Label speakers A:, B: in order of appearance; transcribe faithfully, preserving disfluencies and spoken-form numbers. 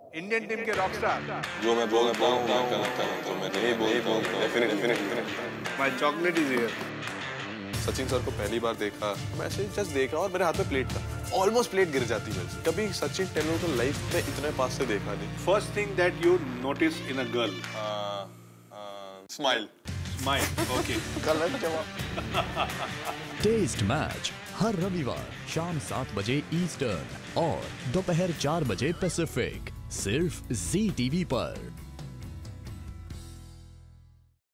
A: Indian team के Rockstar
B: जो मैं बोलता हूँ मैं करता हूँ तो मैं नहीं बोलता हूँ definitely definitely
A: my chocolate is here.
B: Sachin sir को पहली बार देखा, मैं ऐसे जस्ट देखा और मेरे हाथ में प्लेट था, ऑलमोस्ट प्लेट गिर जाती है। कभी सचिन तेंदुलकर लाइफ में इतने पास से देखा नहीं।
A: First thing that you notice in a girl?
B: Smile.
A: Smile, okay.
B: गलत जवाब।
C: टेस्ट मैच हर रविवार शाम सात बजे ईस्टर्न और दोपहर चार बजे पैसिफिक, सिर्फ जी टीवी पर।